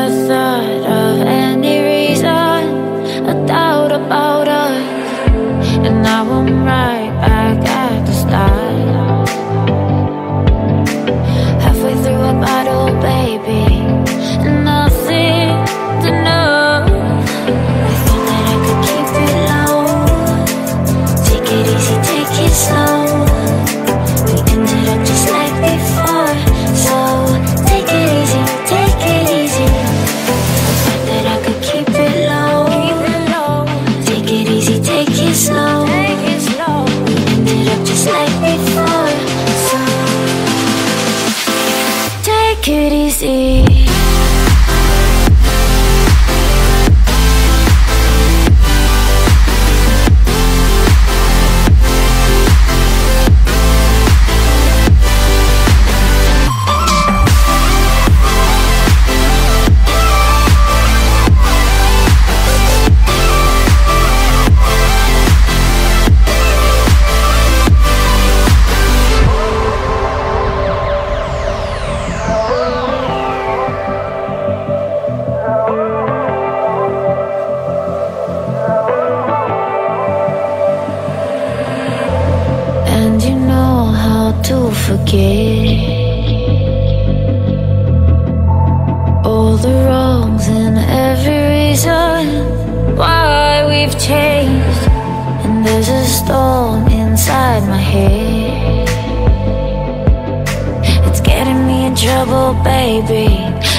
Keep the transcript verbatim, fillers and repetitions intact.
the thought of any reason, a doubt about us, and now I'm right back at the start. Halfway through a bottle, baby, and nothing to know. I thought that I could keep it low. Take it easy, take it slow. We ended up just like before, so take it easy, take it easy. I thought that I could keep it low. Take it easy, take it slow. We ended up just like before, so take it easy. To forget all the wrongs and every reason why we've changed. And there's a storm inside my head, it's getting me in trouble, baby.